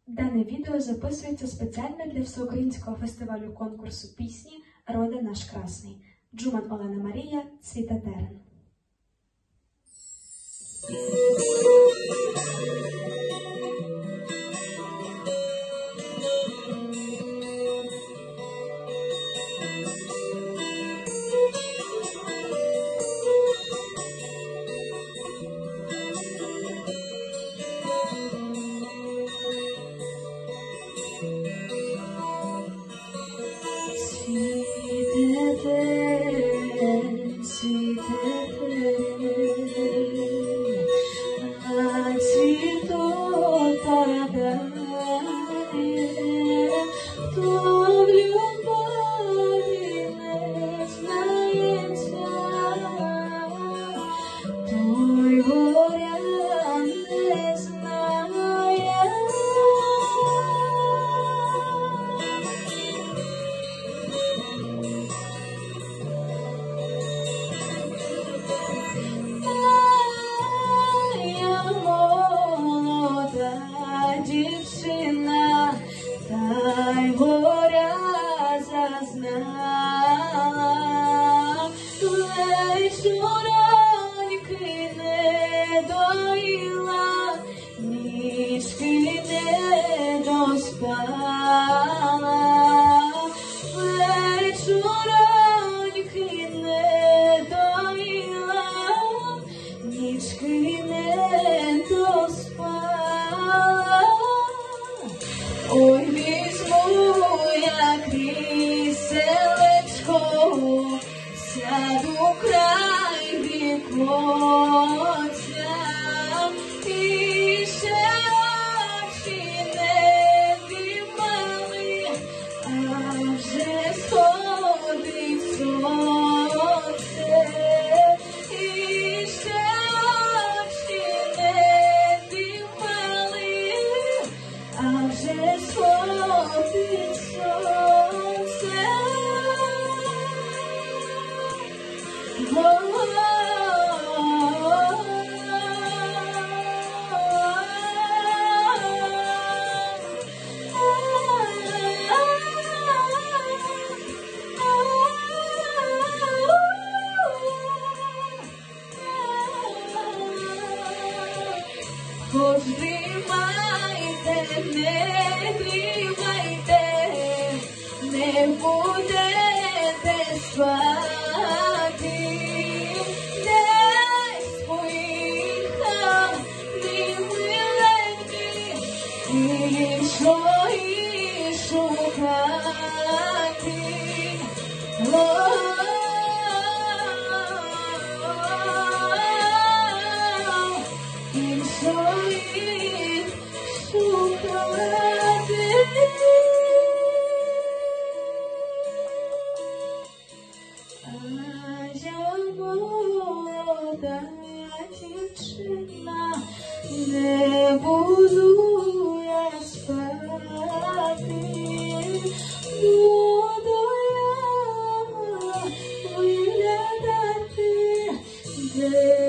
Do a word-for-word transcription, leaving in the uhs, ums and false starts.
Дане відео записується спеціально для всеукраїнського фестивалю конкурсу пісні «Роде наш красний». Джуман Олена Марія, Цвіте терен. Ой, візьму я кріселечко, сяду край віконця, і ще очі не димали, а вже сходить сонце, і ще очі не димали, а вже сходить сонце. Хоч дрімайте, не дрімайте, не будете спати, десь поїхав мій миленький, іншої шукати. Іншої шукати. А я молода дівчина, не буду я спати, буду я виглядати, де